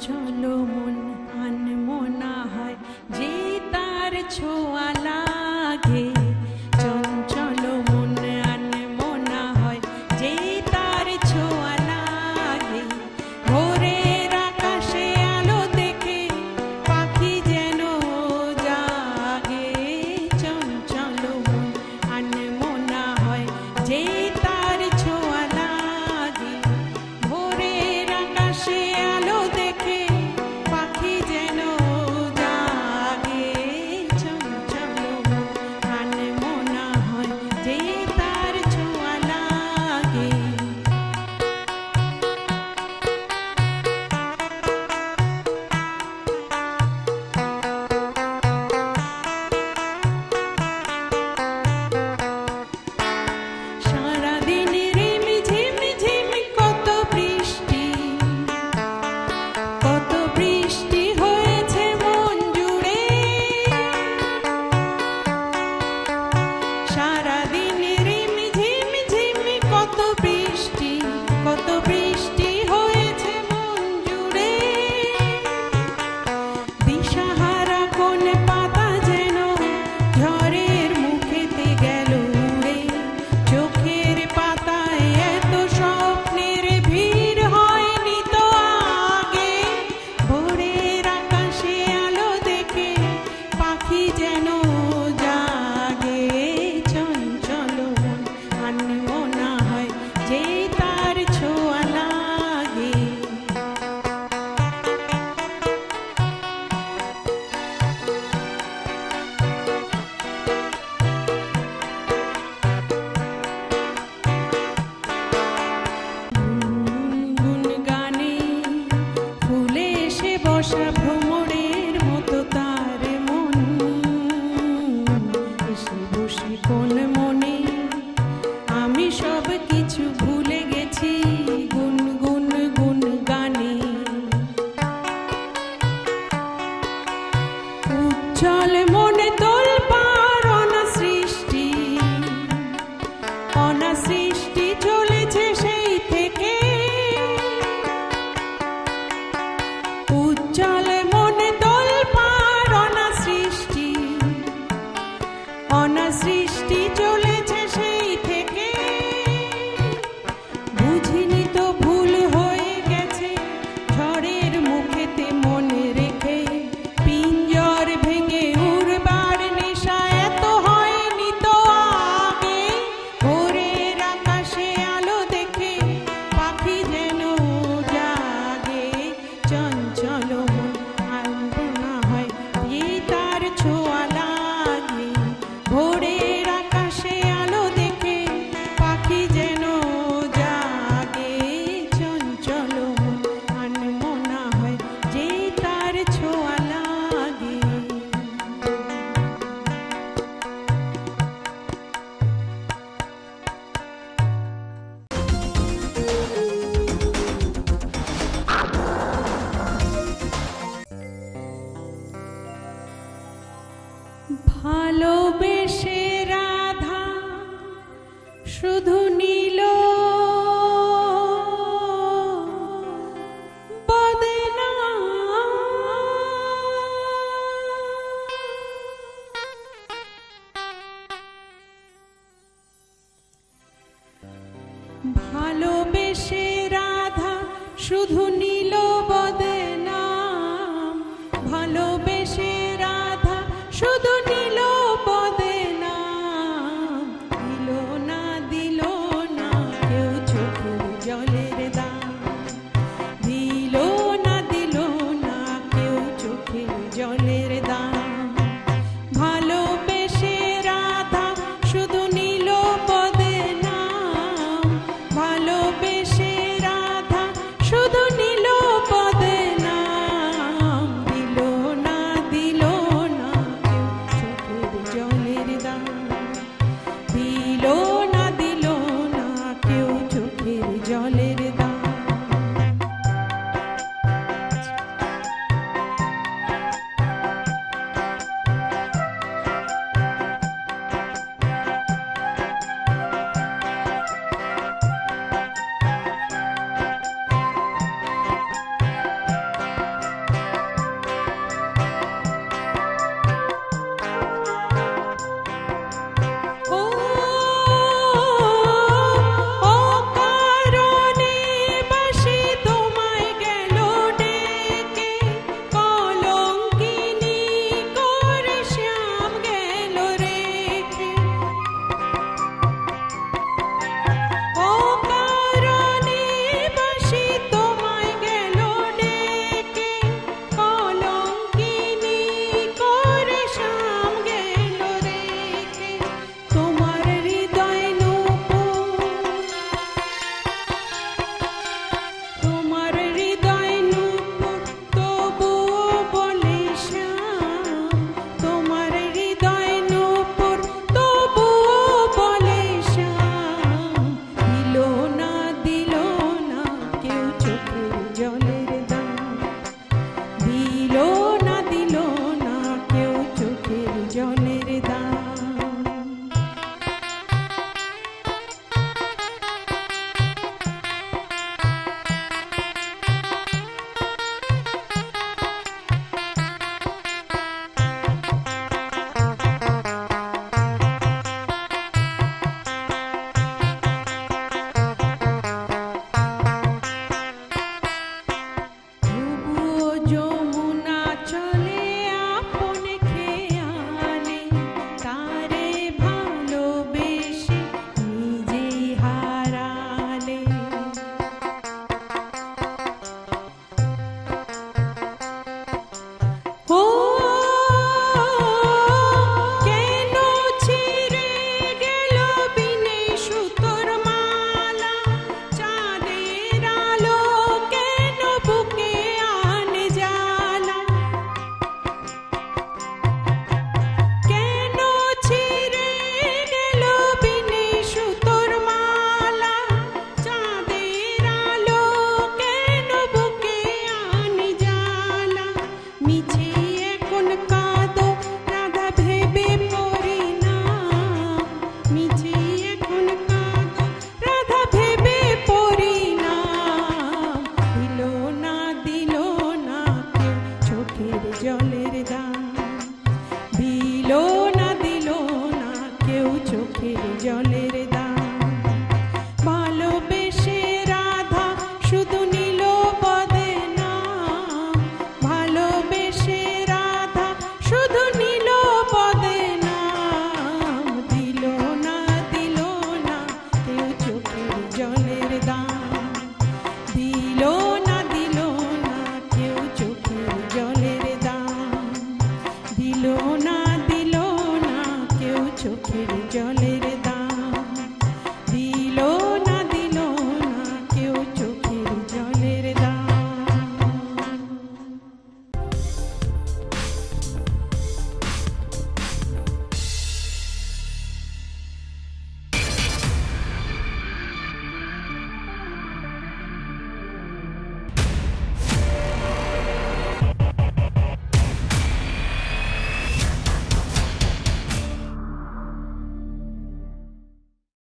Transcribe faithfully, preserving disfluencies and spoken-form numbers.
চঞ্চল মন আনমনা হয় যে তার ছোঁয়া লাগে, চঞ্চল মন আনমনা হয় যে তার ছোঁয়া লাগে। ভোরের আকাশে আলো দেখে পাখি যেন জাগে, চঞ্চল মন আনমনা হয় যে তার ছোঁয়া লাগে। ভোরের আকাশে আলো দেখে পাখি যেন জাগে, চঞ্চল মন আনমনা হয় যে তার ছোঁয়া লাগে। সারাদিন রিমঝিম ঝিম কত বৃষ্টি, কত বৃষ্টি হয়েছে মন জুড়ে। সারাদিন রিমঝিম ঝিম কত বৃষ্টি, কত বৃষ্টি হয়েছে মন জুড়ে। দিশাহারা কোন পাতা যেন ঝড়ের মুখেতে গেল উড়ে। চোখের পাতায় এত স্বপ্নের ভিড় হয়নি তো আগে। ভোরের আকাশে আলো দেখে পাখি যেন জাগে, চঞ্চল মন আনমনা হয় যে তার ছোঁয়া লাগে। গুনগুন গানে ফুলে এসে বসা ভ্রমরের মতো তার মন। এসে বসে কোন মনে আমি সব কিছু ভুলে গেছি, গুনগুন গুন গানে। উজ্জ্বল মনে তোলপাড় অনা সৃষ্টি, অনা সৃষ্টি চলেছে সেই থেকে। উজ্জ্বল মনে তোলপাড় অনা সৃষ্টি, অনা সৃষ্টি চলেছে সেই থেকে। বুঝিনি তো ভুল হয়ে গেছে ঝড়ের মুখেতে মনে রেখে। পিঞ্জর ভেঙে উড়বার নেশা এত হয়নি তো আগে। ভোরের আকাশে আলো দেখে পাখি যেন জাগে, চঞ্চল মন আনমনা হয় যে তার ছোঁয়া লাগে। ভোরের আকাশে আলো দেখে পাখি যেন জাগে, চঞ্চল মন আনমনা হয় যে তার ছোঁয়া লাগে। ভালোবেসে রাধা শুধু নীল বদনাম। ভালোবেসে রাধা শুধু নীল বদনাম। ভালোবেসে রাধা শুধু নীল বদনাম। দিল না দিল না কেউ চোখের জলের দাম। দিল না দিল না কেউ চোখের জলের দাম। ভালোবেসে রাধা শুধু নীল বদনাম। ভালো মিছে এখন কাঁদো রাধা ভেবে পড়ি না, মিছে এখন কাঁদো রাধা ভেবে পড়ি না। দিল না দিল না কেউ চোখের জলের দাম, দিল না দিল না কেউ চোখের জলের